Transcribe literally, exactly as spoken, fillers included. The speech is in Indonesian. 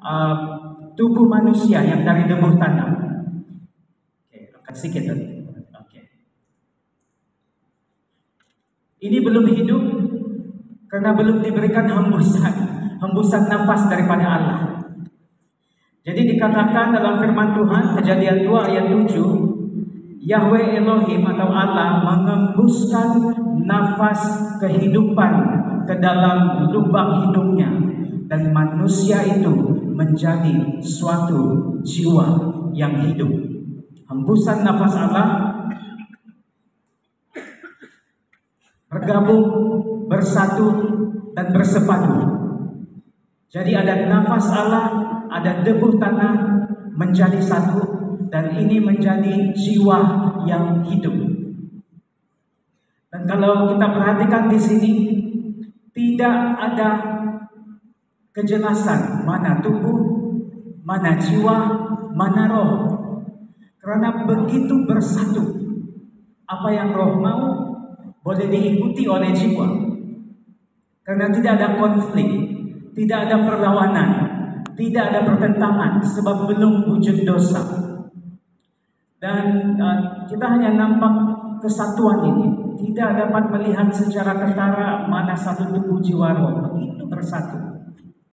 uh, tubuh manusia yang dari debu tanah. Oke, akan sedikit. Oke. Ini belum hidup karena belum diberikan hembusan, hembusan nafas daripada Allah. Jadi dikatakan dalam firman Tuhan, Kejadian dua ayat tujuh, Yahweh Elohim atau Allah mengembuskan nafas kehidupan ke dalam lubang hidungnya, dan manusia itu menjadi suatu jiwa yang hidup. Hembusan nafas Allah bergabung, bersatu, dan bersepadu. Jadi ada nafas Allah, ada debu tanah menjadi satu, dan ini menjadi jiwa yang hidup. Dan kalau kita perhatikan di sini, tidak ada kejelasan mana tubuh, mana jiwa, mana roh. Karena begitu bersatu, apa yang roh mau boleh diikuti oleh jiwa. Karena tidak ada konflik, tidak ada perlawanan, tidak ada pertentangan, sebab belum wujud dosa. Dan uh, kita hanya nampak kesatuan ini, tidak dapat melihat secara ketara mana satu tubuh jiwa roh, begitu bersatu.